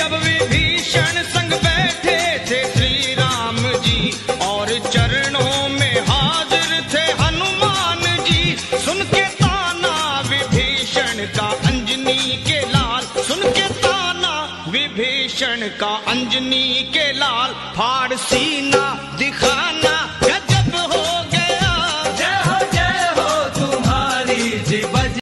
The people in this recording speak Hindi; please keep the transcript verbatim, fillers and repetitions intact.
जब विभीषण संग बैठे थे श्री राम जी और चरणों में हाजिर थे हनुमान जी। सुन के ताना विभीषण का अंजनी के लाल, सुन के ताना विभीषण का अंजनी के लाल, फाड़ सीना